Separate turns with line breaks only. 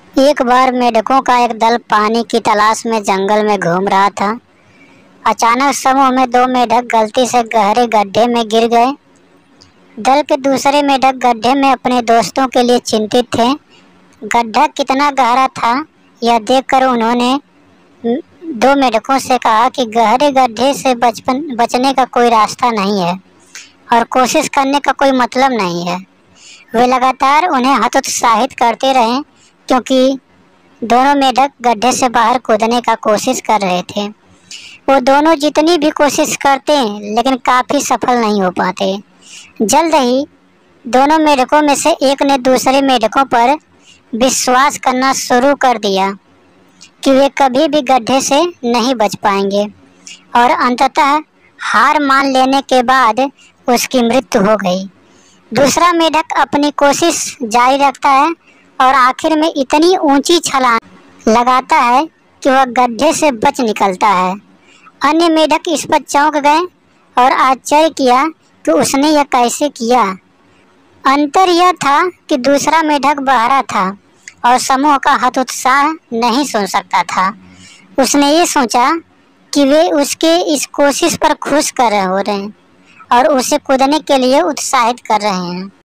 एक बार मेढकों का एक दल पानी की तलाश में जंगल में घूम रहा था। अचानक समूह में दो मेढक गलती से गहरे गड्ढे में गिर गए। दल के दूसरे मेढक गड्ढे में अपने दोस्तों के लिए चिंतित थे। गड्ढा कितना गहरा था यह देखकर उन्होंने दो मेढकों से कहा कि गहरे गड्ढे से बचने का कोई रास्ता नहीं है और कोशिश करने का कोई मतलब नहीं है। वे लगातार उन्हें हतोत्साहित करते रहे क्योंकि दोनों मेढक गड्ढे से बाहर कूदने का कोशिश कर रहे थे। वो दोनों जितनी भी कोशिश करते लेकिन काफ़ी सफल नहीं हो पाते। जल्द ही दोनों मेढकों में से एक ने दूसरे मेढकों पर विश्वास करना शुरू कर दिया कि वे कभी भी गड्ढे से नहीं बच पाएंगे और अंततः हार मान लेने के बाद उसकी मृत्यु हो गई। दूसरा मेढक अपनी कोशिश जारी रखता है और आखिर में इतनी ऊंची छलांग लगाता है कि वह गड्ढे से बच निकलता है। अन्य मेढक इस पर चौंक गए और आश्चर्य किया कि उसने यह कैसे किया। अंतर यह था कि दूसरा मेढक बहरा था और समूह का हतोत्साह नहीं सुन सकता था। उसने ये सोचा कि वे उसके इस कोशिश पर खुश कर रहे हैं और उसे कूदने के लिए उत्साहित कर रहे हैं।